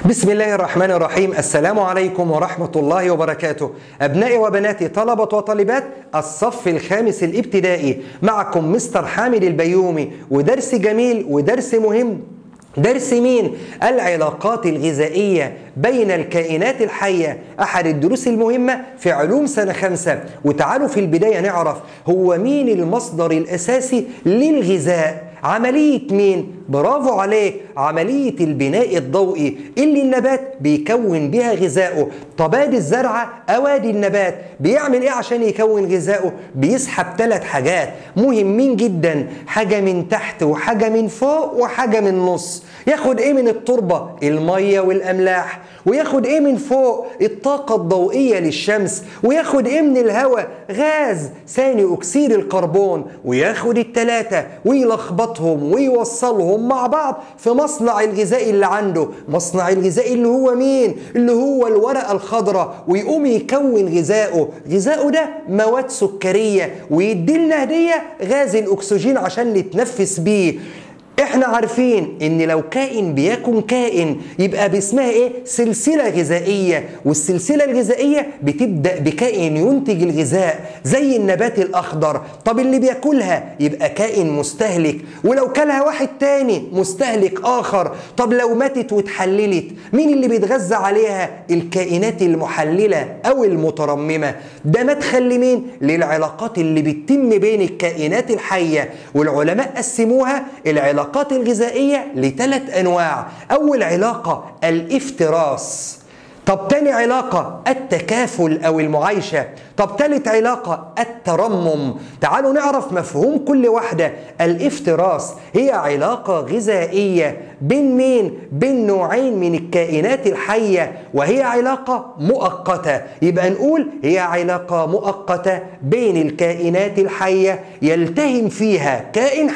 بسم الله الرحمن الرحيم. السلام عليكم ورحمة الله وبركاته. أبنائي وبناتي طلبة وطالبات الصف الخامس الابتدائي، معكم مستر حامد البيومي، ودرس جميل ودرس مهم. درس مين؟ العلاقات الغذائية بين الكائنات الحية، أحد الدروس المهمة في علوم سنة 5. وتعالوا في البداية نعرف هو مين المصدر الأساسي للغذاء. عملية مين؟ برافو عليك، عملية البناء الضوئي اللي النبات بيكون بها غذائه. طب ادي الزرعة أو ادي النبات بيعمل ايه عشان يكون غذائه؟ بيسحب 3 حاجات مهمين جدا، حاجة من تحت وحاجة من فوق وحاجة من النص. ياخد ايه من التربة؟ المية والأملاح. وياخد ايه من فوق؟ الطاقة الضوئية للشمس. وياخد ايه من الهواء؟ غاز ثاني أكسيد الكربون. وياخد ال3 ويلخبطهم ويوصلهم مع بعض في مصنع الغذائي اللي عنده. مصنع الغذائي اللي هو مين؟ اللي هو الورقة الخضراء. ويقوم يكون غذائه. غذائه ده مواد سكرية، ويديلنا هدية غاز الأكسجين عشان نتنفس بيه. احنا عارفين ان لو كائن بيكون كائن يبقى باسمها ايه؟ سلسلة غذائية. والسلسلة الغذائية بتبدأ بكائن ينتج الغذاء زي النبات الأخضر. طب اللي بياكلها يبقى كائن مستهلك، ولو كلها واحد تاني مستهلك آخر. طب لو ماتت واتحللت مين اللي بيتغذى عليها؟ الكائنات المحللة أو المترممة. ده مدخل لمين؟ للعلاقات اللي بتتم بين الكائنات الحية. والعلماء قسموها العلاقات الغذائية ل3 أنواع. أول علاقة الافتراس. طب تاني علاقة التكافل أو المعايشة. طب تالت علاقة الترمم. تعالوا نعرف مفهوم كل واحدة. الافتراس هي علاقة غذائية بين مين؟ بين نوعين من الكائنات الحية، وهي علاقة مؤقتة. يبقى نقول هي علاقة مؤقتة بين الكائنات الحية يلتهم فيها كائن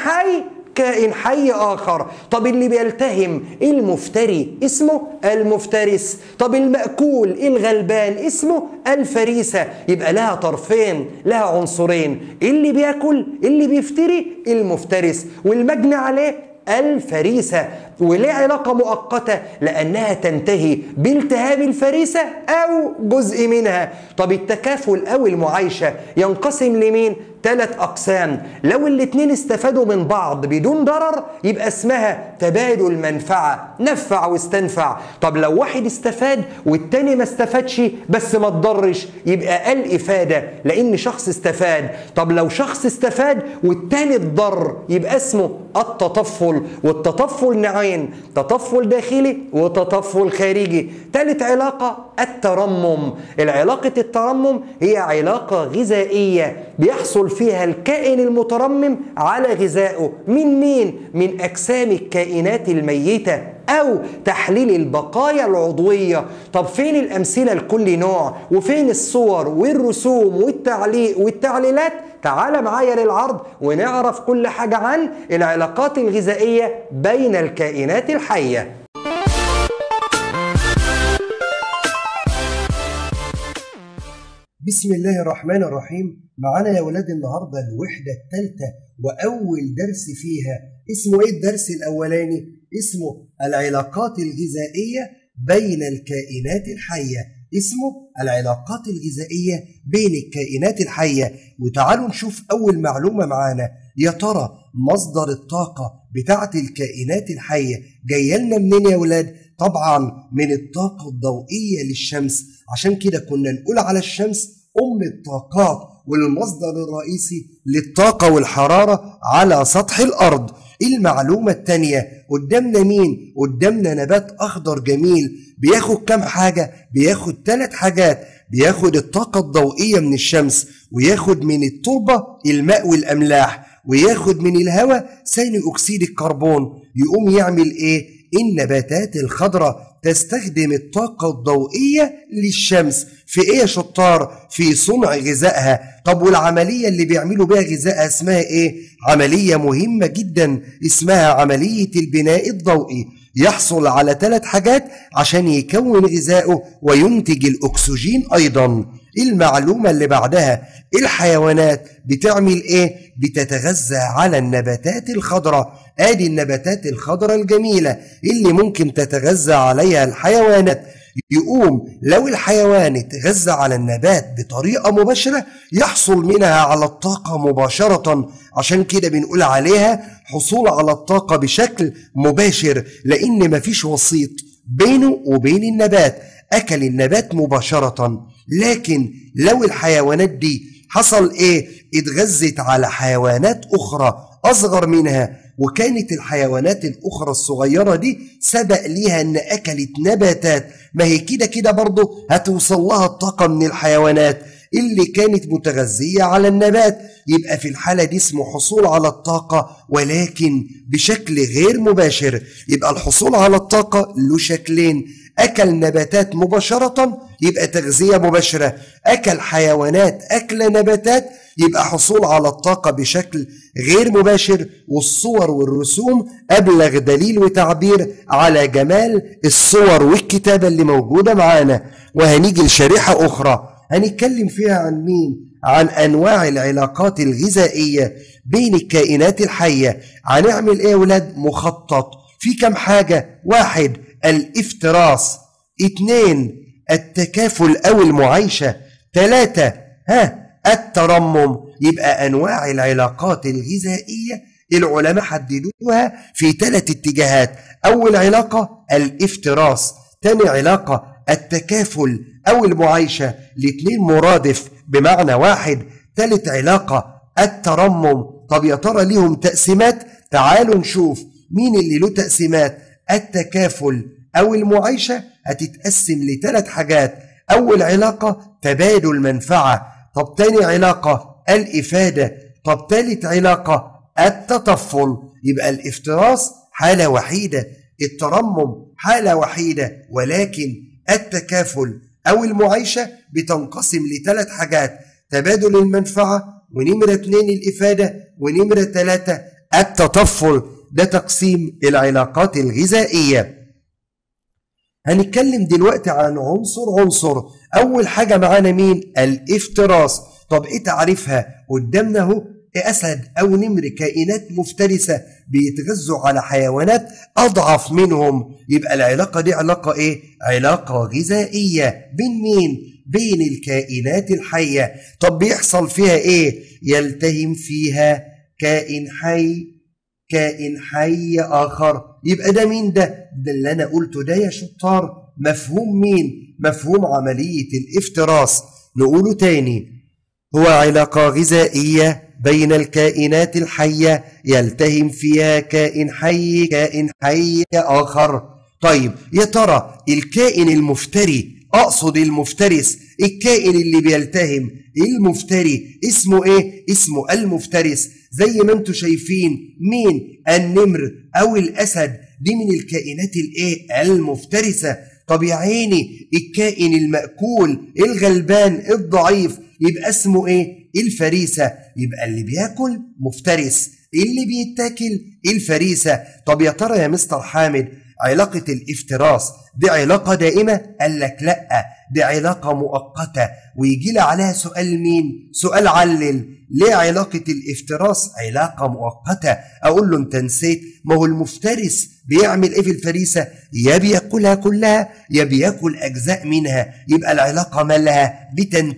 حي آخر. طب اللي بيلتهم المفتري اسمه المفترس. طب المأكول الغلبان اسمه الفريسة. يبقى لها طرفين، لها عنصرين، اللي بياكل اللي بيفتري المفترس، والمجني عليه الفريسة. وليه علاقة مؤقتة؟ لأنها تنتهي بالتهاب الفريسة أو جزء منها. طب التكافل أو المعايشة ينقسم لمين؟ 3 أقسام. لو الاتنين استفادوا من بعض بدون ضرر يبقى اسمها تبادل منفعة، نفع واستنفع. طب لو واحد استفاد والتاني ما استفادش بس ما تضرش يبقى الإفادة، لأن شخص استفاد. طب لو شخص استفاد والتاني اتضر يبقى اسمه التطفل. والتطفل نوعين، تطفل داخلي وتطفل خارجي. ثالث علاقة الترمم. العلاقة الترمم هي علاقة غذائية بيحصل فيها الكائن المترمم على غذائه من مين؟ من أجسام الكائنات الميتة أو تحليل البقايا العضوية. طب فين الأمثلة لكل نوع؟ وفين الصور والرسوم والتعليق والتعليلات؟ تعال معايا للعرض ونعرف كل حاجة عن العلاقات الغذائية بين الكائنات الحية. بسم الله الرحمن الرحيم. معانا يا ولاد النهاردة الوحدة الثالثة وأول درس فيها. اسمه إيه الدرس الأولاني؟ اسمه العلاقات الغذائية بين الكائنات الحية. اسمه العلاقات الغذائية بين الكائنات الحية. وتعالوا نشوف أول معلومة معانا. يا ترى مصدر الطاقة بتاعت الكائنات الحية جاية لنا منين يا ولاد؟ طبعا من الطاقة الضوئية للشمس. عشان كده كنا نقول على الشمس أم الطاقات والمصدر الرئيسي للطاقة والحرارة على سطح الأرض. المعلومة التانية، قدامنا مين؟ قدامنا نبات أخضر جميل بياخد كام حاجة؟ بياخد 3 حاجات. بياخد الطاقة الضوئية من الشمس، وياخد من التربة الماء والأملاح، وياخد من الهواء ثاني أكسيد الكربون. يقوم يعمل إيه؟ النباتات الخضراء تستخدم الطاقة الضوئية للشمس في ايه يا شطار؟ في صنع غذائها. طب والعملية اللي بيعملوا بها غذائها اسمها ايه؟ عملية مهمة جدا اسمها عملية البناء الضوئي. يحصل على 3 حاجات عشان يكون غذائه وينتج الأكسجين أيضا. المعلومة اللي بعدها، الحيوانات بتعمل ايه؟ بتتغذى على النباتات الخضراء. آدي النباتات الخضراء الجميلة اللي ممكن تتغذى عليها الحيوانات. يقوم لو الحيوان اتغذى على النبات بطريقة مباشرة يحصل منها على الطاقة مباشرة، عشان كده بنقول عليها حصول على الطاقة بشكل مباشر، لأن مفيش وسيط بينه وبين النبات، أكل النبات مباشرة. لكن لو الحيوانات دي حصل اتغذت على حيوانات أخرى أصغر منها، وكانت الحيوانات الأخرى الصغيرة دي سبق ليها أن أكلت نباتات، ما هي كده كده برضه هتوصل لها الطاقة من الحيوانات اللي كانت متغذية على النبات. يبقى في الحالة دي اسمه حصول على الطاقة ولكن بشكل غير مباشر. يبقى الحصول على الطاقة له شكلين: أكل نباتات مباشرة يبقى تغذية مباشرة، أكل حيوانات أكل نباتات يبقى حصول على الطاقة بشكل غير مباشر. والصور والرسوم أبلغ دليل وتعبير على جمال الصور والكتابة اللي موجودة معانا. وهنيجي لشريحة أخرى هنتكلم فيها عن مين؟ عن أنواع العلاقات الغذائية بين الكائنات الحية. هنعمل يا ولاد؟ مخطط في كم حاجة: 1 الافتراس، 2 التكافل أو المعايشة، 3 الترمم. يبقى أنواع العلاقات الغذائية العلماء حددوها في 3 اتجاهات: أول علاقة الافتراس، تاني علاقة التكافل أو المعايشة، الاتنين مرادف بمعنى واحد، ثالث علاقة الترمم. طب يا ترى ليهم تقسيمات؟ تعالوا نشوف مين اللي له تقسيمات. التكافل أو المعايشة هتتقسم ل3 حاجات: أول علاقة تبادل منفعة، طب تاني علاقة الإفادة، طب تالت علاقة التطفل. يبقى الافتراس حالة وحيدة، الترمم حالة وحيدة، ولكن التكافل أو المعايشة بتنقسم ل3 حاجات: تبادل المنفعة، ونمرة 2 الإفادة، ونمرة 3 التطفل. ده تقسيم العلاقات الغذائية. هنتكلم دلوقتي عن عنصر. أول حاجة معانا مين؟ الافتراس. طب إيه تعريفها؟ قدامنا اهو أسد أو نمر، كائنات مفترسة بيتغذوا على حيوانات أضعف منهم. يبقى العلاقة دي علاقة علاقة غذائية بين مين؟ بين الكائنات الحية. طب بيحصل فيها يلتهم فيها كائن حي آخر. يبقى ده مين؟ ده اللي أنا قلته ده يا شطار. مفهوم مين؟ مفهوم عملية الافتراس. نقوله تاني: هو علاقة غذائية بين الكائنات الحية يلتهم فيها كائن حي آخر. طيب يا ترى الكائن المفتري، أقصد المفترس، الكائن اللي بيلتهم المفتري اسمه اسمه المفترس. زي ما انتم شايفين مين؟ النمر أو الأسد، دي من الكائنات المفترسة. طب يا عيني الكائن المأكول الغلبان الضعيف يبقى اسمه الفريسة. يبقى اللي بياكل مفترس، اللي بيتاكل الفريسة. طب يا ترى يا مستر حامد علاقة الافتراس دي علاقة دائمة؟ قال لك لأ، دي علاقة مؤقتة. ويجي لي عليها سؤال مين؟ سؤال علل. ليه علاقة الافتراس علاقة مؤقتة؟ أقول له أنت نسيت، ما هو المفترس بيعمل في الفريسة؟ يا بياكلها كلها يا بياكل أجزاء منها. يبقى العلاقة مالها؟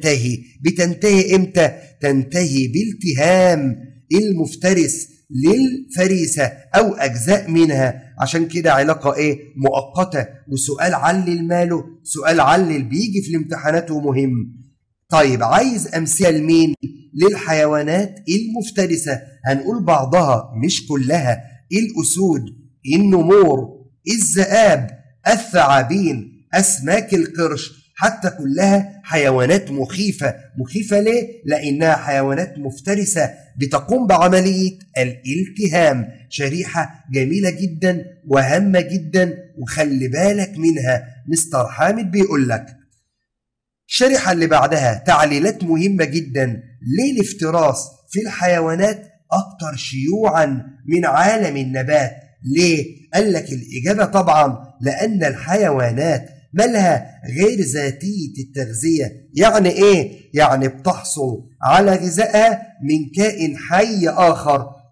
بتنتهي إمتى؟ تنتهي بالتهام المفترس للفريسة أو أجزاء منها. عشان كده علاقة مؤقتة. وسؤال علل ماله؟ سؤال علل بيجي في الامتحانات ومهم. طيب عايز أمثلة لمين؟ للحيوانات المفترسة. هنقول بعضها مش كلها: الأسود، النمور، الذئاب، الثعابين، أسماك القرش، حتى كلها حيوانات مخيفة. مخيفة ليه؟ لأنها حيوانات مفترسة بتقوم بعملية الالتهام. شريحة جميلة جدا وهامة جدا، وخلي بالك منها. مستر حامد بيقول لك الشريحة اللي بعدها تعليلات مهمة جدا. ليه الافتراس في الحيوانات أكثر شيوعا من عالم النبات؟ ليه؟ قال لك الإجابة طبعا لأن الحيوانات مالها غير ذاتية التغذية. يعني يعني بتحصل على غذائها من كائن حي آخر.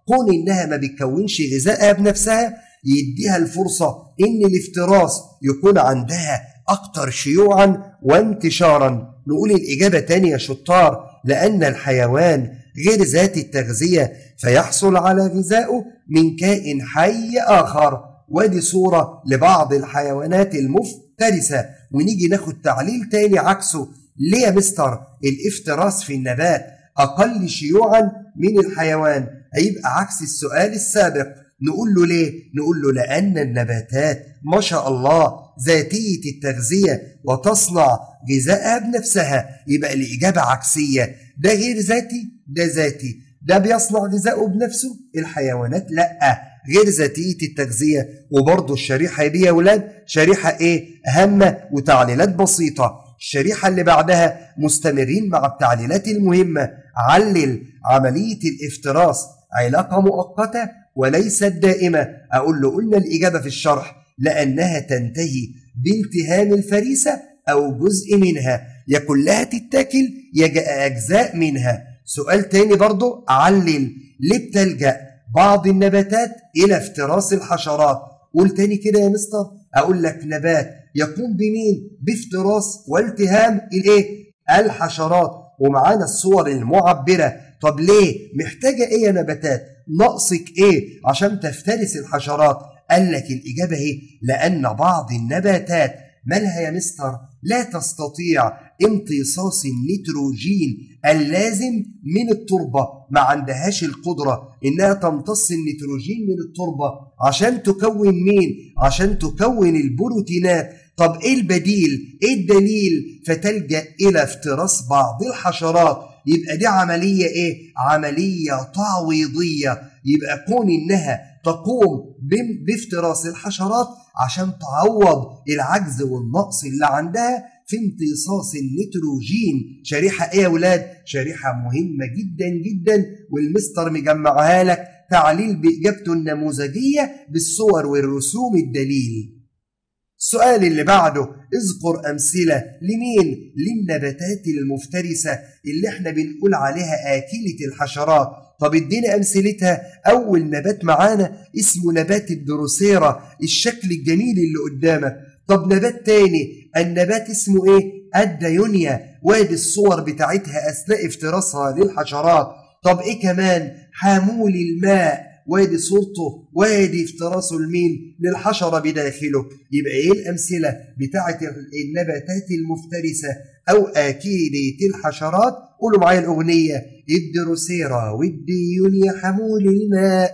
كون إنها ما بتكونش غذائها بنفسها يديها الفرصة إن الافتراس يكون عندها أكتر شيوعا وانتشارا. نقول الإجابة تاني يا شطار، لأن الحيوان غير ذات التغذية فيحصل على غذائه من كائن حي آخر. ودي صورة لبعض الحيوانات المفترسة. ونيجي ناخد تعليل تاني عكسه. ليه يا مستر الافتراس في النبات أقل شيوعا من الحيوان؟ هيبقى عكس السؤال السابق. نقول له ليه؟ نقول له لأن النباتات ما شاء الله ذاتية التغذية وتصنع غذائها بنفسها. يبقى الإجابة عكسية، ده غير ذاتي ده ذاتي. ده بيصنع غذائه بنفسه، الحيوانات لأ، غير ذاتية التغذية. وبرضه الشريحة دي يا ولاد شريحة إيه؟ هامة وتعليلات بسيطة. الشريحة اللي بعدها مستمرين مع التعليلات المهمة. علل عملية الافتراس علاقة مؤقتة وليست دائمة. أقول له قلنا الإجابة في الشرح لأنها تنتهي بالتهام الفريسة أو جزء منها، يا كلها تتاكل يا أجزاء منها. سؤال تاني برضو، علل ليه بتلجأ بعض النباتات إلى افتراس الحشرات؟ قول تاني كده يا مستر. أقول لك نبات يقوم بمين؟ بافتراس والتهام الإيه؟ الحشرات. ومعانا الصور المعبرة. طب ليه؟ محتاجة إيه يا نباتات؟ ناقصك إيه عشان تفترس الحشرات؟ قال لك الإجابة هي لأن بعض النباتات مالها يا مستر؟ لا تستطيع امتصاص النيتروجين اللازم من التربة. ما عندهاش القدرة إنها تمتص النيتروجين من التربة عشان تكون مين؟ عشان تكون البروتينات. طب إيه البديل؟ إيه الدليل؟ فتلجأ إلى افتراس بعض الحشرات. يبقى دي عملية إيه؟ عملية تعويضية. يبقى كون إنها تقوم بافتراس الحشرات عشان تعوض العجز والنقص اللي عندها في امتصاص النيتروجين. شريحة ايه يا ولاد؟ شريحة مهمة جدا جدا، والمستر مجمعها لك تعليل بإجابته النموذجية بالصور والرسوم الدليل. السؤال اللي بعده، اذكر أمثلة لمين؟ للنباتات المفترسة اللي احنا بنقول عليها آكلة الحشرات. طب ادينا أمثلتها. أول نبات معانا اسمه نبات الدروسيرا، الشكل الجميل اللي قدامك. طب نبات تاني، النبات اسمه ايه؟ الدايونيا، وادي الصور بتاعتها أثناء افتراسها للحشرات. طب ايه كمان؟ حامول الماء، وادي صورته وادي افتراسه لمين؟ للحشرة بداخله. يبقى ايه الأمثلة بتاعت النباتات المفترسة أو آكلة الحشرات؟ قولوا معايا الأغنية. الدروسيرا والديونيا حمول الماء،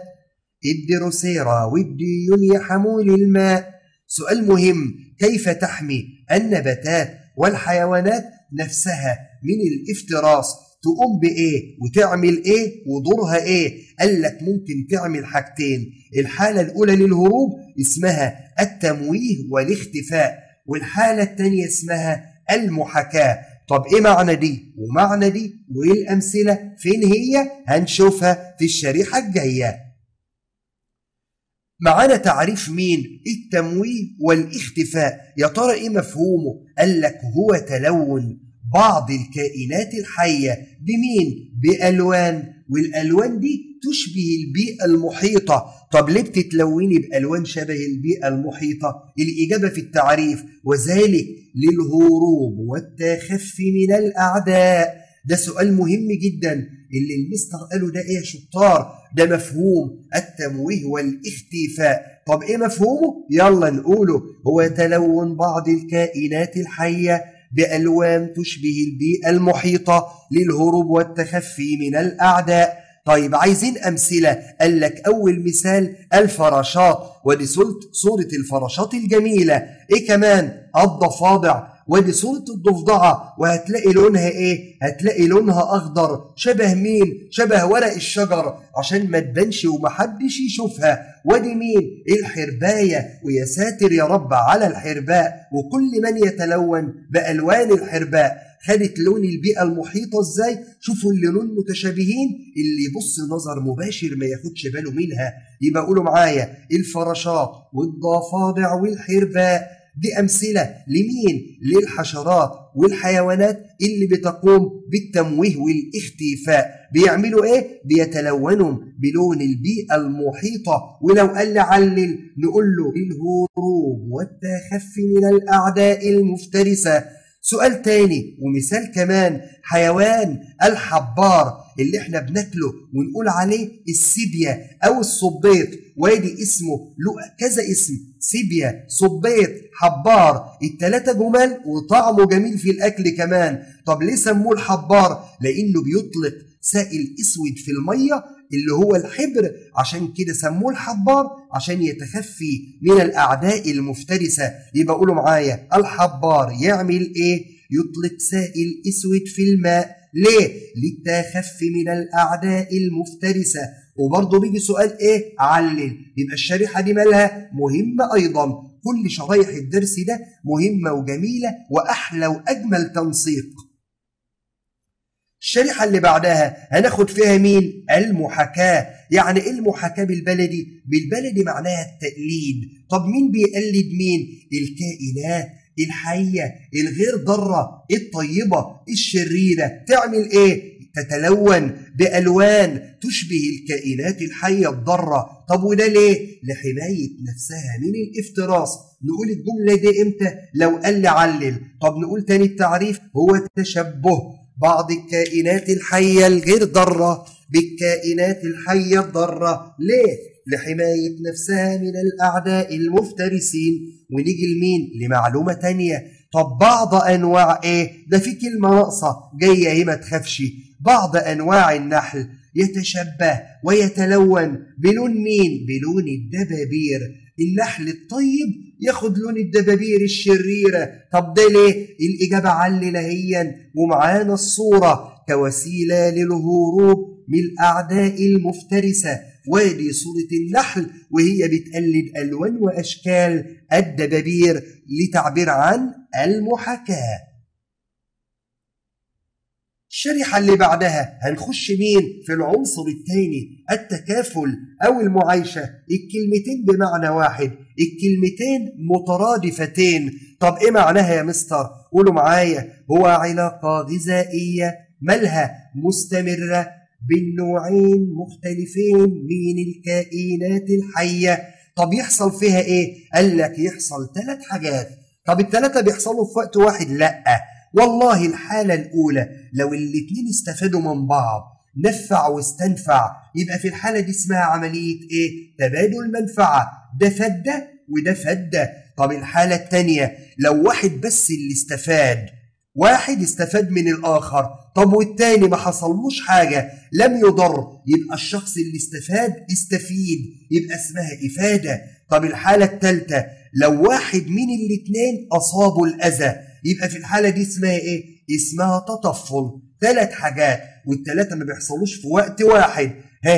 الدروسيرا والديونيا حمول الماء. سؤال مهم، كيف تحمي النباتات والحيوانات نفسها من الافتراس؟ تقوم بإيه وتعمل إيه ودورها إيه؟ قال لك ممكن تعمل حاجتين. الحالة الأولى للهروب اسمها التمويه والاختفاء، والحالة الثانية اسمها المحاكاة. طب إيه معنى دي ومعنى دي وإيه الأمثلة؟ فين هي؟ هنشوفها في الشريحة الجاية. معانا تعريف مين؟ التمويه والاختفاء. يا ترى إيه مفهومه؟ قال لك هو تلون بعض الكائنات الحية بمين؟ بألوان، والألوان دي تشبه البيئة المحيطة. طب ليه بتتلوني بألوان شبه البيئة المحيطة؟ الإجابة في التعريف، وذلك للهروب والتخفي من الأعداء. ده سؤال مهم جدا اللي المستر قاله ده ايه يا شطار؟ ده مفهوم التمويه والاختفاء. طب ايه مفهومه؟ يلا نقوله. هو تلون بعض الكائنات الحية بألوان تشبه البيئة المحيطة للهروب والتخفي من الأعداء. طيب عايزين أمثلة. قال لك أول مثال الفراشات، ودي صورة الفراشات الجميلة. إيه كمان؟ الضفادع، ودي صورة الضفدعة، وهتلاقي لونها إيه؟ هتلاقي لونها أخضر، شبه مين؟ شبه ورق الشجر عشان ما تبانش ومحدش يشوفها. ودي مين؟ الحرباية، ويا ساتر يا رب على الحرباء وكل من يتلون بألوان الحرباء. خدت لون البيئة المحيطة ازاي؟ شوفوا اللونين متشابهين، اللي يبص نظر مباشر ما ياخدش باله منها. يبقى قولوا معايا الفراشات والضفادع والحرباء دي أمثلة لمين؟ للحشرات والحيوانات اللي بتقوم بالتمويه والاختفاء. بيعملوا إيه؟ بيتلونوا بلون البيئة المحيطة. ولو قال لي علل نقول له الهروب والتخفي من الأعداء المفترسة. سؤال تاني ومثال كمان، حيوان الحبار اللي احنا بناكله ونقول عليه السيبيا او الصبيط، وادي اسمه له كذا اسم، سيبيا، صبيط، حبار، التلاتة جمال وطعمه جميل في الاكل كمان. طب ليه سموه الحبار؟ لانه بيطلق سائل اسود في الميه اللي هو الحبر، عشان كده سموه الحبار عشان يتخفي من الاعداء المفترسه. يبقى قولوا معايا، الحبار يعمل ايه؟ يطلق سائل اسود في الماء. ليه؟ للتخفي من الاعداء المفترسه. وبرضه بيجي سؤال ايه؟ علل. يبقى الشريحه دي مالها؟ مهمه ايضا. كل شرايح الدرس ده مهمه وجميله واحلى واجمل تنسيق. الشريحة اللي بعدها هناخد فيها مين؟ المحاكاة. يعني ايه المحاكاة بالبلدي؟ بالبلدي معناها التقليد. طب مين بيقلد مين؟ الكائنات الحية الغير ضارة، الطيبة، الشريرة. تعمل ايه؟ تتلون بألوان تشبه الكائنات الحية الضارة. طب وده ليه؟ لحماية نفسها من الافتراس. نقول الجملة دي امتى؟ لو قال لي علل. طب نقول تاني التعريف، هو تشبه بعض الكائنات الحية الغير ضارة بالكائنات الحية الضارة. ليه؟ لحماية نفسها من الأعداء المفترسين. ونيجي لمين؟ لمعلومة تانية. طب بعض أنواع إيه؟ ده في كلمة ناقصة جاية اهي ما تخافش. بعض أنواع النحل يتشبه ويتلون بلون مين؟ بلون الدبابير. النحل الطيب ياخد لون الدبابير الشريرة. طب ده ليه؟ الإجابة علل هي ومعانا الصورة كوسيلة للهروب من الأعداء المفترسة. وادي صورة النحل وهي بتقلد ألوان وأشكال الدبابير لتعبير عن المحاكاة. الشريحة اللي بعدها هنخش مين؟ في العنصر الثاني، التكافل أو المعايشة. الكلمتين بمعنى واحد، الكلمتين مترادفتين. طب إيه معناها يا مستر؟ قولوا معايا، هو علاقة غذائية مالها؟ مستمرة بين نوعين مختلفين من الكائنات الحية. طب يحصل فيها إيه؟ قال لك يحصل 3 حاجات. طب ال3 بيحصلوا في وقت واحد؟ لأ والله. الحالة الأولى لو الاتنين استفادوا من بعض، نفع واستنفع، يبقى في الحالة دي اسمها عملية إيه؟ تبادل منفعة. ده فدة وده فدة. طب الحالة التانية لو واحد بس اللي استفاد، واحد استفاد من الآخر، طب والتاني ما حصلوش حاجة، لم يضر، يبقى الشخص اللي استفيد، يبقى اسمها إفادة. طب الحالة التالتة لو واحد من الاتنين أصابوا الأذى، يبقى في الحالة دي اسمها إيه؟ اسمها تطفل. 3 حاجات وال3 ما بيحصلوش في وقت واحد.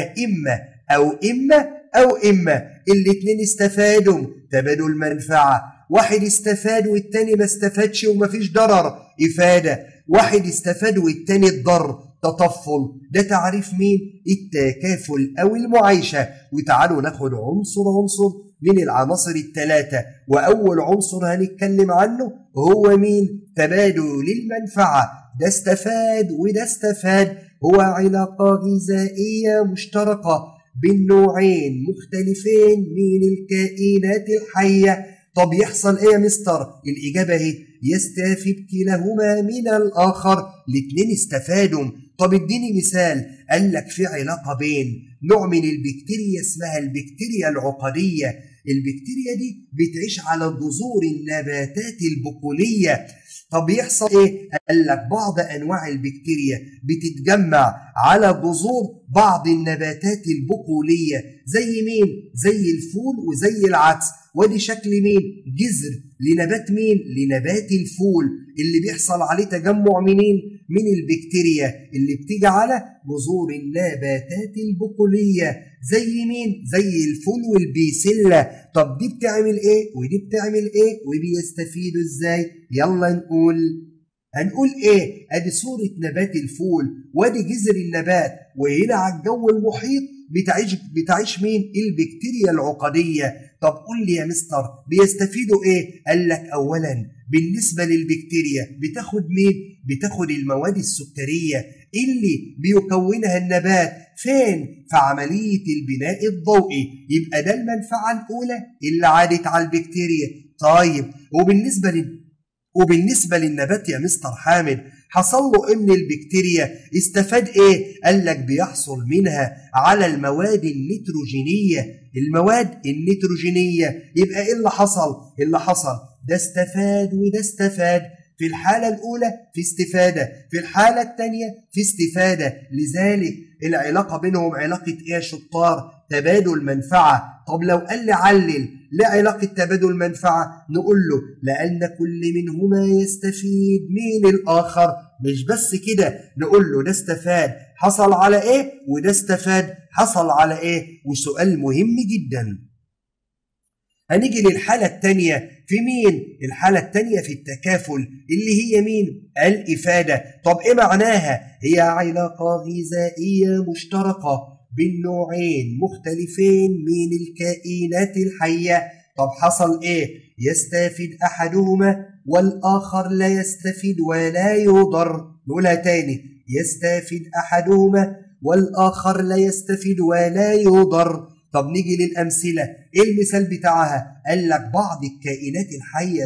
إما أو إما أو إما. الاتنين استفادوا، تبادل منفعة. واحد استفاد والتاني ما استفادش ومفيش ضرر، إفادة. واحد استفاد والتاني اتضر، تطفل. ده تعريف مين؟ التكافل أو المعايشة. وتعالوا ناخد عنصر عنصر من العناصر ال3. وأول عنصر هنتكلم عنه هو مين؟ تبادل المنفعة. ده استفاد وده استفاد. هو علاقة غذائية مشتركة بين نوعين مختلفين من الكائنات الحية. طب يحصل ايه يا مستر؟ الإجابة هي يستفيد كلاهما من الآخر. الاتنين استفادوا. طب اديني مثال. قال لك في علاقة بين نوع من البكتيريا اسمها البكتيريا العقدية. البكتيريا دي بتعيش على جذور النباتات البقولية. طب يحصل ايه؟ قال لك بعض انواع البكتيريا بتتجمع على جذور بعض النباتات البقولية. زي مين؟ زي الفول وزي العدس. ودي شكل مين؟ جذر لنبات مين؟ لنبات الفول اللي بيحصل عليه تجمع منين؟ من البكتيريا اللي بتيجي على جذور النباتات البقولية. زي مين؟ زي الفول والبيسلة. طب دي بتعمل ايه ودي بتعمل ايه وبيستفيدوا ازاي؟ يلا نقول. هنقول ايه؟ ادي صورة نبات الفول وادي جذر النبات، وهنا على الجو المحيط بتعيش مين؟ البكتيريا العقدية. طب قول لي يا مستر بيستفيدوا ايه؟ قال لك اولا بالنسبة للبكتيريا بتاخد مين؟ بتاخد المواد السكرية اللي بيكونها النبات فين؟ في عملية البناء الضوئي. يبقى ده المنفعة الأولى اللي عادت على البكتيريا. طيب وبالنسبة للنبات يا مستر حامد حصل له من البكتيريا استفاد ايه؟ قال لك بيحصل منها على المواد النيتروجينية. المواد النيتروجينية يبقى ايه اللي حصل؟ اللي حصل ده استفاد وده استفاد. في الحالة الأولى في استفادة، في الحالة الثانية في استفادة. لذلك العلاقة بينهم علاقة ايه يا شطار؟ تبادل منفعة. طب لو قال لي علل لا علاقة تبادل منفعة، نقول له لأن كل منهما يستفيد من الآخر. مش بس كده، نقول له ده استفاد حصل على ايه وده استفاد حصل على ايه. وسؤال مهم جدا، هنيجي للحالة الثانية في مين؟ الحالة الثانية في التكافل اللي هي مين؟ الإفادة. طب إيه معناها؟ هي علاقة غذائية مشتركة بين نوعين مختلفين من الكائنات الحية. طب حصل إيه؟ يستفيد أحدهما والآخر لا يستفيد ولا يضر. نقولها تاني، يستفيد أحدهما والآخر لا يستفيد ولا يضر. طب نيجي للأمثلة. إيه المثال بتاعها؟ قال لك بعض الكائنات الحية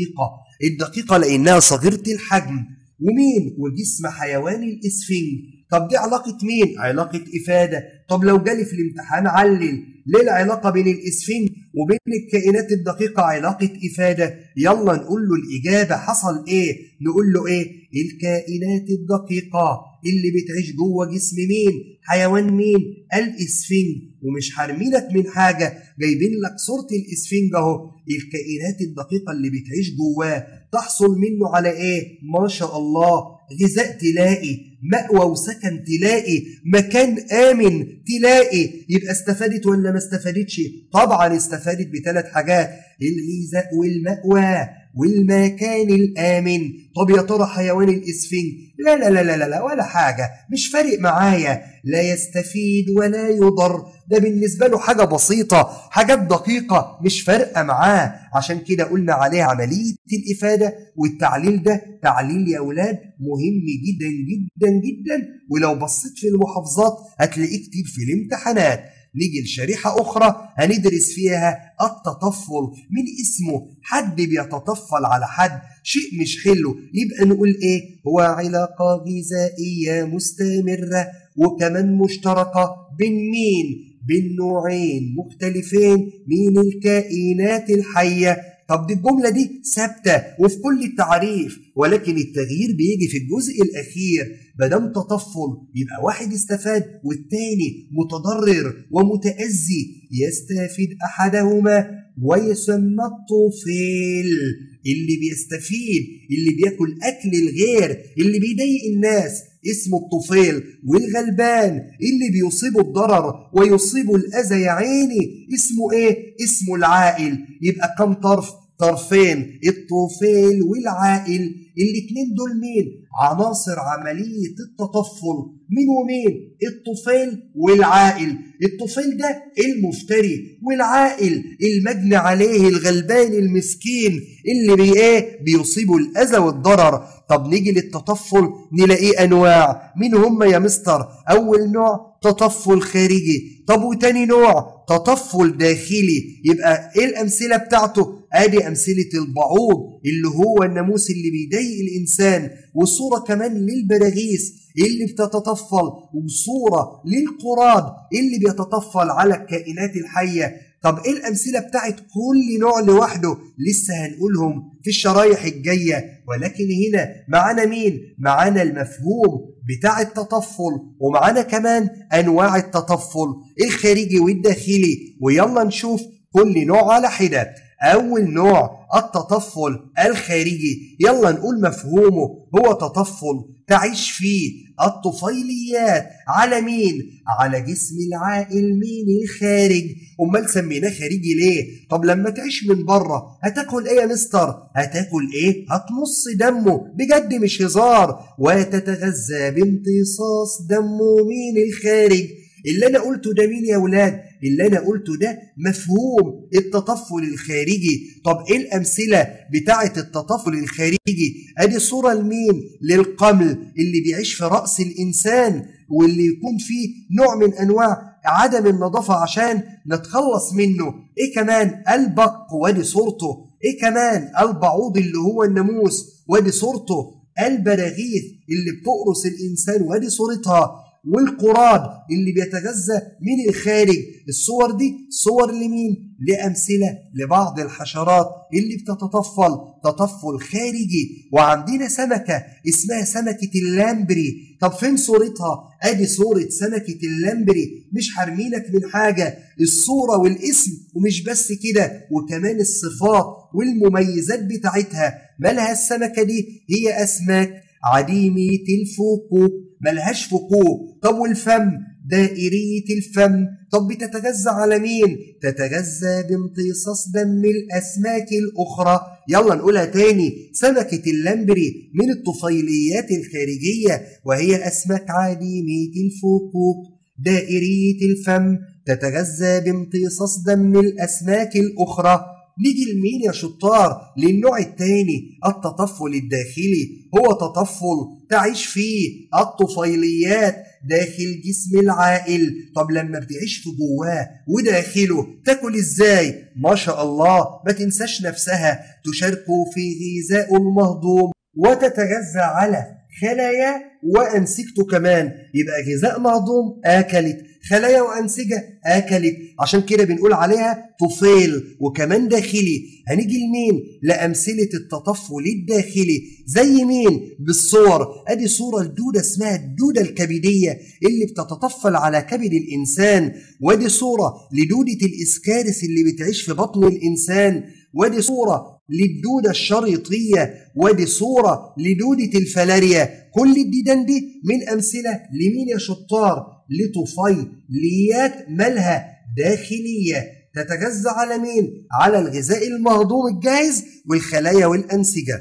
الدقيقة لأنها صغيرة الحجم. ومين؟ وجسم حيوان الإسفنج. طب دي علاقة مين؟ علاقة إفادة. طب لو جالي في الامتحان علل ليه العلاقة بين الإسفنج وبين الكائنات الدقيقة علاقة إفادة؟ يلا نقول له الإجابة حصل إيه؟ نقول له إيه؟ الكائنات الدقيقة اللي بتعيش جوه جسم مين؟ حيوان مين؟ الإسفنج. ومش حارمينك من حاجة، جايبين لك صورة الإسفنج أهو. الكائنات الدقيقة اللي بتعيش جواه تحصل منه على إيه؟ ما شاء الله، غذاء تلاقي، مأوى وسكن تلاقي، مكان آمن تلاقي. يبقى استفادت ولا ما استفادتش؟ طبعا استفادت بثلاث حاجات، الغذاء والمأوى والمكان الآمن. طب يا ترى حيوان الإسفنج لا لا لا لا لا ولا حاجة، مش فارق معايا، لا يستفيد ولا يضر. ده بالنسبة له حاجة بسيطة، حاجات دقيقة مش فارقة معاه. عشان كده قلنا عليه عملية الإفادة. والتعليل ده تعليل يا أولاد مهم جدا جدا جدا، ولو بصيت في المحافظات هتلاقيه كتير في الامتحانات. نيجي لشريحة أخرى هندرس فيها التطفل. من اسمه حد بيتطفل على حد، شيء مش حلو. يبقى نقول إيه؟ هو علاقة غذائية مستمرة وكمان مشتركة بين مين؟ بين نوعين مختلفين من الكائنات الحية. طب دي الجملة دي ثابتة وفي كل التعريف، ولكن التغيير بيجي في الجزء الأخير. مادام تطفل يبقى واحد استفاد والتاني متضرر ومتأذي. يستفيد أحدهما ويسمى الطفيل. اللي بيستفيد اللي بياكل أكل الغير اللي بيضايق الناس اسمه الطفيل، والغلبان اللي بيصيبه الضرر ويصيبه الأذى يا عيني اسمه إيه؟ اسمه العاقل. يبقى كم طرف؟ طرفين، الطفيل والعاقل. الاتنين دول مين؟ عناصر عملية التطفل. مين ومين؟ الطفيل والعاقل. الطفيل ده المفتري، والعاقل المجني عليه الغلبان المسكين اللي بيصيبه الأذى والضرر. طب نيجي للتطفل نلاقيه أنواع. مين هم يا مستر؟ أول نوع تطفل خارجي. طب وتاني نوع تطفل داخلي. يبقى ايه الأمثلة بتاعته؟ ادي أمثلة البعوض اللي هو الناموس اللي بيضايق الإنسان، وصورة كمان للبراغيث اللي بتتطفل، وصورة للقراد اللي بيتطفل على الكائنات الحية. طب ايه الأمثلة بتاعت كل نوع لوحده؟ لسه هنقولهم في الشرايح الجاية. ولكن هنا معانا مين؟ معانا المفهوم بتاع التطفل، ومعانا كمان أنواع التطفل الخارجي والداخلي. ويلا نشوف كل نوع على حدة. أول نوع التطفل الخارجي. يلا نقول مفهومه، هو تطفل تعيش فيه الطفيليات على مين؟ على جسم العائل مين؟ الخارج. امال سميناه خارجي ليه؟ طب لما تعيش من بره هتاكل ايه يا مستر؟ هتاكل ايه؟ هتمص دمه، بجد مش هزار، وتتغذى بامتصاص دمه مين؟ الخارج. اللي انا قلته ده مين يا ولاد؟ اللي انا قلته ده مفهوم التطفل الخارجي. طب ايه الامثله بتاعه التطفل الخارجي؟ ادي صوره لمين؟ للقمل اللي بيعيش في راس الانسان، واللي يكون فيه نوع من انواع عدم النظافه عشان نتخلص منه. ايه كمان؟ البق وادي صورته. ايه كمان؟ البعوض اللي هو الناموس وادي صورته. البراغيث اللي بتقرص الانسان وادي صورتها. والقراد اللي بيتغذى من الخارج. الصور دي صور لمين؟ لأمثلة لبعض الحشرات اللي بتتطفل تطفل خارجي. وعندنا سمكة اسمها سمكة اللامبري. طب فين صورتها؟ ادي صورة سمكة اللامبري. مش حارمينك من حاجة، الصورة والاسم، ومش بس كده، وكمان الصفات والمميزات بتاعتها. مالها السمكة دي؟ هي أسماك عديمة الفقوق، ملهاش فقوق. طب والفم؟ دائرية الفم. طب بتتغذى على مين؟ تتغذى بامتصاص دم الأسماك الأخرى. يلا نقولها تاني، سمكة اللامبري من الطفيليات الخارجية، وهي أسماك عديمة الفقوق دائرية الفم، تتغذى بامتصاص دم الأسماك الأخرى. نيجي لمين يا شطار؟ للنوع الثاني، التطفل الداخلي. هو تطفل تعيش فيه الطفيليات داخل جسم العائل. طب لما بتعيش في جواه وداخله تاكل ازاي؟ ما شاء الله، ما تنساش نفسها، تشارك في غذاء المهضوم وتتغذى على خلايا وأنسجته كمان. يبقى غذاء مهضوم أكلت، خلايا وأنسجة أكلت، عشان كده بنقول عليها طفيل. وكمان داخلي. هنيجي لمين؟ لأمثلة التطفل الداخلي. زي مين؟ بالصور. أدي صورة الدودة اسمها الدودة الكبدية اللي بتتطفل على كبد الإنسان. وادي صورة لدودة الإسكارس اللي بتعيش في بطن الإنسان. وادي صورة للدودة الشريطية. وادي صورة لدودة الفلاريا. كل الديدان دي من أمثلة لمين يا شطار؟ لطفيليات مالها داخلية، تتغذى على مين؟ على الغذاء المهضوم الجاهز والخلايا والأنسجة.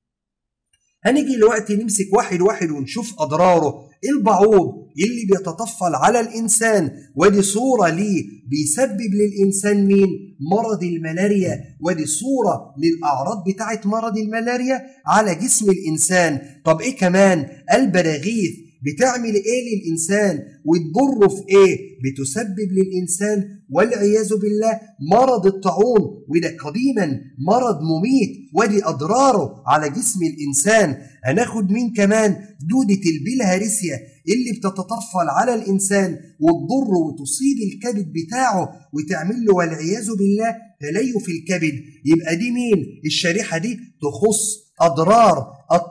هنيجي دلوقتي نمسك واحد واحد ونشوف أضراره. البعوض اللي بيتطفل على الإنسان، ودي صورة ليه بيسبب للإنسان مين؟ مرض الملاريا. ودي صورة للأعراض بتاعت مرض الملاريا على جسم الإنسان. طب إيه كمان؟ البراغيث بتعمل إيه للإنسان وتضره في إيه؟ بتسبب للإنسان والعياذ بالله مرض الطاعون، وده قديما مرض مميت. ودي أضراره على جسم الإنسان. هناخد مين كمان؟ دودة البلهارسيا اللي بتتطفل على الإنسان وتضره وتصيب الكبد بتاعه وتعمل له والعياذ بالله تليف الكبد. يبقى دي مين؟ الشريحة دي تخص أضرار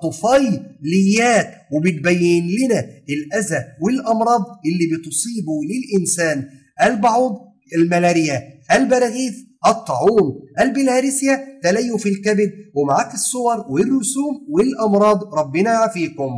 الطفيليات، وبتبين لنا الأذى والأمراض اللي بتصيبه للإنسان. البعوض الملاريا، البراغيث الطاعون، البلهارسيا تليف الكبد. ومعاك الصور والرسوم والأمراض، ربنا يعافيكم.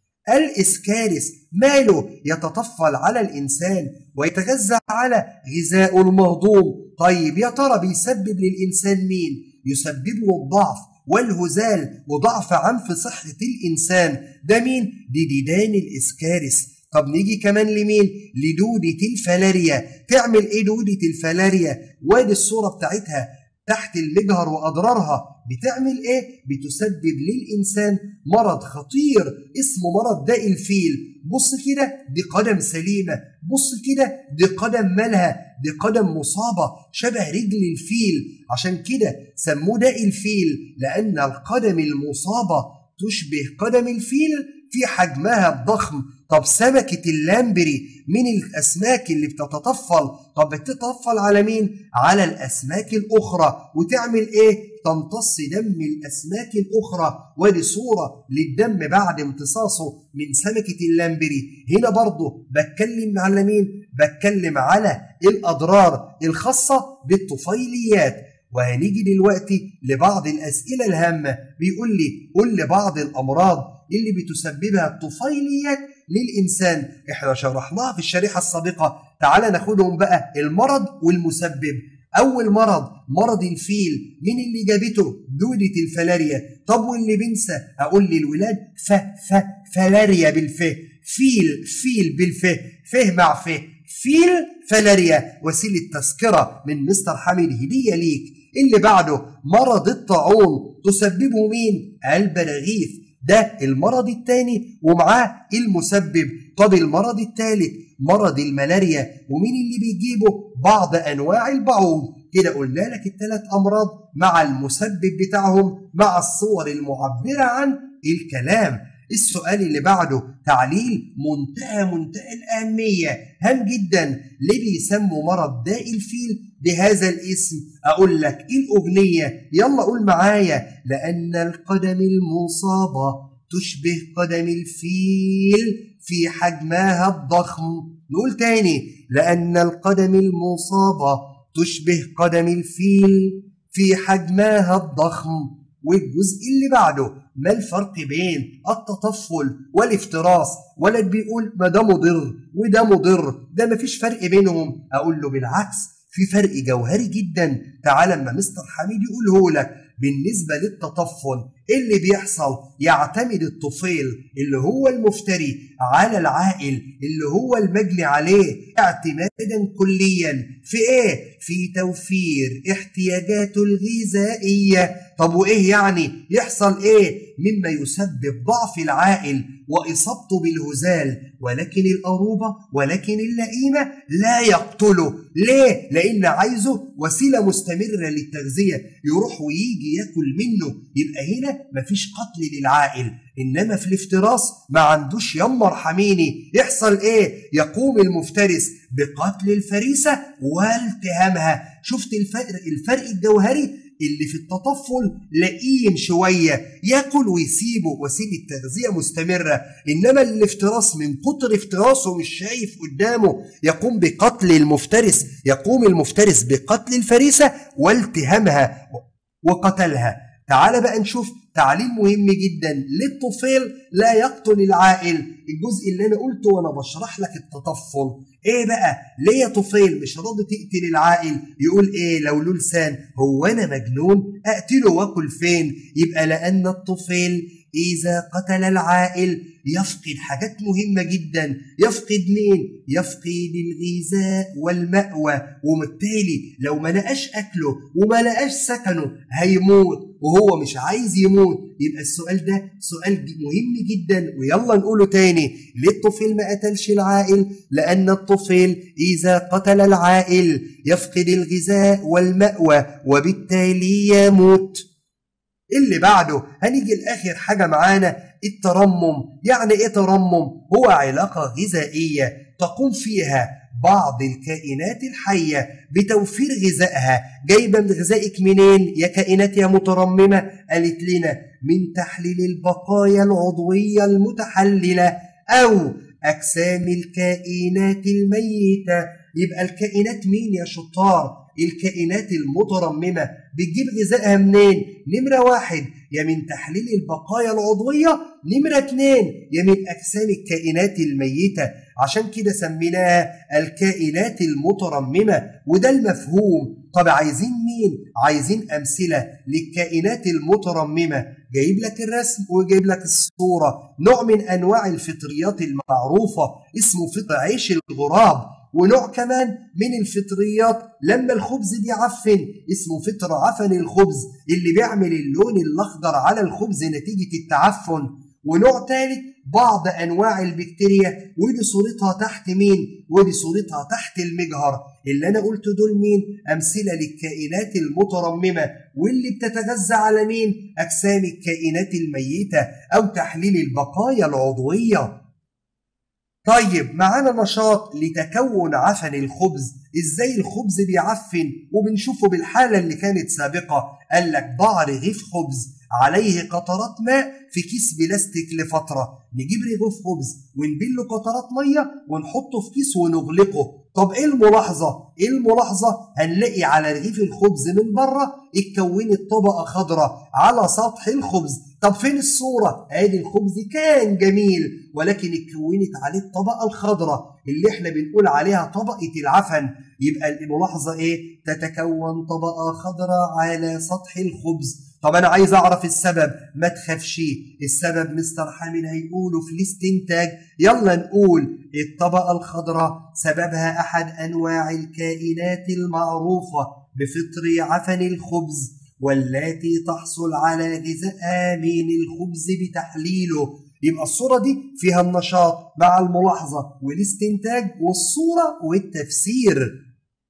الإسكارس ماله؟ يتطفل على الإنسان ويتغذى على غذاء المهضوم. طيب يا ترى بيسبب للإنسان مين؟ يسبب له الضعف والهزال وضعف عام في صحة الإنسان. ده مين؟ دي ديدان الإسكارس. طب نيجي كمان لمين؟ لدودة الفلاريا. تعمل إيه دودة الفلاريا؟ وادي الصورة بتاعتها تحت المجهر وأضرارها. بتعمل إيه؟ بتسبب للإنسان مرض خطير اسمه مرض داء الفيل. بص كده، دي قدم سليمة. بص كده، دي قدم مالها؟ دي قدم مصابة شبه رجل الفيل. عشان كده سموه داء الفيل، لأن القدم المصابة تشبه قدم الفيل في حجمها الضخم. طب سمكة اللامبري من الأسماك اللي بتتطفل. طب بتتطفل على مين؟ على الأسماك الأخرى. وتعمل إيه؟ تمتص دم الأسماك الأخرى. ودي صورة للدم بعد امتصاصه من سمكة اللامبري. هنا برضه بتكلم على مين؟ بتكلم على الأضرار الخاصة بالطفيليات. وهنيجي دلوقتي لبعض الأسئلة الهامة. بيقول لي قل لي بعض الأمراض اللي بتسببها الطفيليات للإنسان. احنا شرحناها في الشريحة السابقة، تعال ناخدهم بقى المرض والمسبب. أول مرض مرض الفيل، مين اللي جابته؟ دودة الفلاريا. طب واللي بنسى أقول للولاد فلاريا بالف، فيل بالف، فه مع فه، فيل فلاريا. وسيلة تذكرة من مستر حامد هدية ليك. اللي بعده مرض الطاعون، تسببه مين؟ البراغيث، ده المرض الثاني ومعاه المسبب. طب المرض الثالث مرض الملاريا، ومين اللي بيجيبه؟ بعض أنواع البعوض. كده قلنا لك الثلاث أمراض مع المسبب بتاعهم مع الصور المعبرة عن الكلام. السؤال اللي بعده تعليل منتهى الأهمية، هام جدا. ليه بيسموا مرض داء الفيل بهذا الاسم؟ أقول لك إيه الأغنية، يلا قول معايا. لأن القدم المصابة تشبه قدم الفيل في حجمها الضخم. نقول تاني، لأن القدم المصابة تشبه قدم الفيل في حجمها الضخم. والجزء اللي بعده، ما الفرق بين التطفل والافتراس؟ ولد بيقول ما ده مضر وده مضر، ده مفيش فرق بينهم. أقول له بالعكس، في فرق جوهري جدا. تعال اما مستر حميد يقوله لك. بالنسبة للتطفل اللي بيحصل، يعتمد الطفيل اللي هو المفتري على العائل اللي هو المجني عليه اعتمادا كليا في ايه؟ في توفير احتياجاته الغذائية. طب وايه يعني؟ يحصل ايه؟ مما يسبب ضعف العائل وإصابته بالهزال، ولكن الأروبة ولكن اللئيمة لا يقتله. ليه؟ لأن عايزه وسيلة مستمرة للتغذية، يروح ويجي ياكل منه. يبقى هنا مفيش قتل للعائل. إنما في الافتراس ما عندوش يما ارحميني. يحصل إيه؟ يقوم المفترس بقتل الفريسة والتهامها. شفت الفرق الجوهري؟ اللي في التطفل لئيم شوية، ياكل ويسيبه، وسيلة تغذية مستمرة. إنما الافتراس من كتر افتراسه مش شايف قدامه، يقوم بقتل المفترس، يقوم المفترس بقتل الفريسة والتهامها وقتلها. تعال بقى نشوف تعليم مهم جدا للطفيل لا يقتل العائل. الجزء اللي انا قلته وانا بشرح لك التطفل. ايه بقى؟ ليه يا طفيل مش راضي تقتل العائل؟ يقول ايه لو له لسان؟ هو انا مجنون اقتله واكل فين؟ يبقى لان الطفيل اذا قتل العائل يفقد حاجات مهمة جدا. يفقد مين؟ يفقد الغذاء والمأوى، وبالتالي لو ما لقاش أكله وما لقاش سكنه هيموت، وهو مش عايز يموت. يبقى السؤال ده سؤال مهم جدا، ويلا نقوله تاني. ليه الطفيل ما قتلش العائل؟ لأن الطفيل إذا قتل العائل يفقد الغذاء والمأوى وبالتالي يموت. اللي بعده هنيجي لآخر حاجة معانا، الترمم. يعني ايه ترمم؟ هو علاقة غذائية تقوم فيها بعض الكائنات الحية بتوفير غذائها. جايبة من غذائك منين يا كائنات يا مترممة؟ قالت لنا من تحليل البقايا العضوية المتحللة أو أجسام الكائنات الميتة. يبقى الكائنات مين يا شطار؟ الكائنات المترممة بتجيب غذائها منين؟ نمرة 1 يا من تحليل البقايا العضوية، نمرة 2 يا من أجسام الكائنات الميتة. عشان كده سميناها الكائنات المترممة، وده المفهوم. طب عايزين مين؟ عايزين أمثلة للكائنات المترممة. جايب لك الرسم وجايب لك الصورة. نوع من أنواع الفطريات المعروفة اسمه فطر عيش الغراب، ونوع كمان من الفطريات لما الخبز بيعفن اسمه فطر عفن الخبز اللي بيعمل اللون الأخضر على الخبز نتيجة التعفن. ونوع ثالث بعض أنواع البكتيريا، ودي صورتها تحت مين؟ ودي صورتها تحت المجهر. اللي أنا قلت دول مين؟ أمثلة للكائنات المترممة، واللي بتتغذى على مين؟ أجسام الكائنات الميتة أو تحليل البقايا العضوية. طيب معانا نشاط لتكون عفن الخبز. ازاي الخبز بيعفن؟ وبنشوفه بالحالة اللي كانت سابقة. قال لك ضع رغيف خبز عليه قطرات ماء في كيس بلاستيك لفترة. نجيب رغيف خبز ونبله قطرات مية ونحطه في كيس ونغلقه. طب ايه الملاحظة؟ هنلاقي على رغيف الخبز من بره اتكونت طبقة خضراء على سطح الخبز. طب فين الصورة؟ ادي الخبز كان جميل ولكن اتكونت عليه الطبقة الخضراء اللي احنا بنقول عليها طبقة العفن. يبقى الملاحظة ايه؟ تتكون طبقة خضراء على سطح الخبز. طب انا عايز اعرف السبب. ما تخافش، السبب مستر حامد هيقوله في الاستنتاج. يلا نقول الطبقة الخضراء سببها احد انواع الكائنات المعروفة بفطر عفن الخبز والتي تحصل على غذائها من الخبز بتحليله. يبقى الصورة دي فيها النشاط مع الملاحظة والاستنتاج والصورة والتفسير.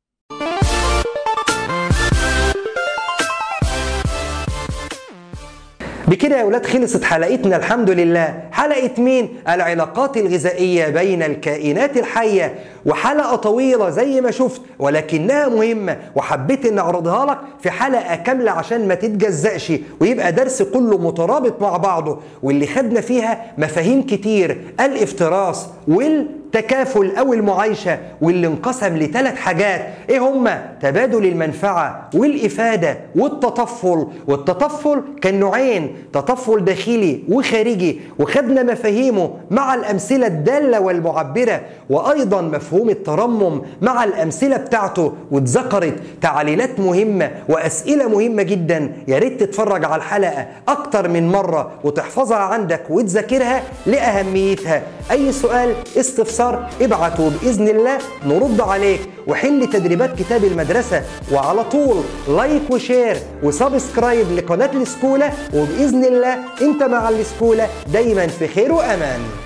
بكده يا ولاد خلصت حلقتنا الحمد لله. حلقة مين؟ العلاقات الغذائية بين الكائنات الحية، وحلقة طويلة زي ما شفت ولكنها مهمة وحبيت ان اعرضها لك في حلقة كاملة عشان ما تتجزأش ويبقى درس كله مترابط مع بعضه، واللي خدنا فيها مفاهيم كتير: الافتراس والتكافل او المعايشة، واللي انقسم ل3 حاجات. ايه هما؟ تبادل المنفعة والإفادة والتطفل. والتطفل كان نوعين: تطفل داخلي وخارجي، وخدنا مفاهيمه مع الأمثلة الدالة والمعبرة، وأيضا مفهوم الترمم مع الأمثلة بتاعته، واتذكرت تعليلات مهمة وأسئلة مهمة جدا. يا ريت تتفرج على الحلقة أكتر من مرة وتحفظها عندك وتذاكرها لأهميتها. أي سؤال استفسار ابعته بإذن الله نرد عليك، وحل تدريبات كتاب المدرسة، وعلى طول لايك وشير وسبسكرايب لقناة السكولة، وبإذن الله انت مع السكولة دايما في خير وأمان.